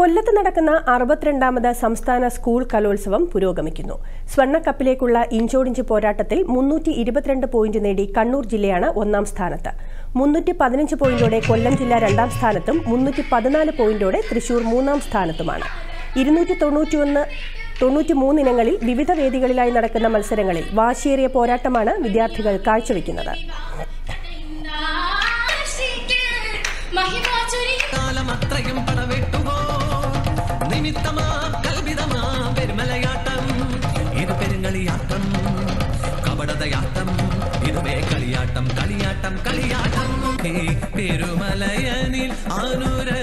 കൊല്ലത്ത് നടക്കുന്ന 62ാമത് സംസ്ഥാന സ്കൂൾ കലോത്സവം പുരോഗമിക്കുന്നു. സ്വർണ്ണക്കപ്പിലേക്കുള്ള ഇഞ്ചോടിഞ്ച് പോരാട്ടത്തിൽ 322 പോയിന്റ് നേടി കണ്ണൂർ ജില്ലയാണ് ഒന്നാം സ്ഥാനത്ത്. 315 പോയിന്റോടെ കൊല്ലം ജില്ല രണ്ടാം സ്ഥാനത്തും 314 പോയിന്റോടെ തൃശൂർ മൂന്നാം സ്ഥാനത്തുമാണ്. 293 ഇനങ്ങളിൽ വിവിധ വേദികളിലായി നടക്കുന്ന മത്സരങ്ങളിൽ വാശിയേറിയ പോരാട്ടമാണ് വിദ്യാർത്ഥികൾ കാഴ്ചവെക്കുന്നത്. കളിയാട്ടം കളിയാട്ടം കളിയാട്ടം പെരുമലയനിൽ ആനുര